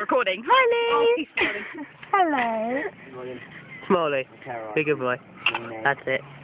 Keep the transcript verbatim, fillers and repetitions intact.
Recording. Hi, Lee. Hello. Smalley, be a good boy. That's it.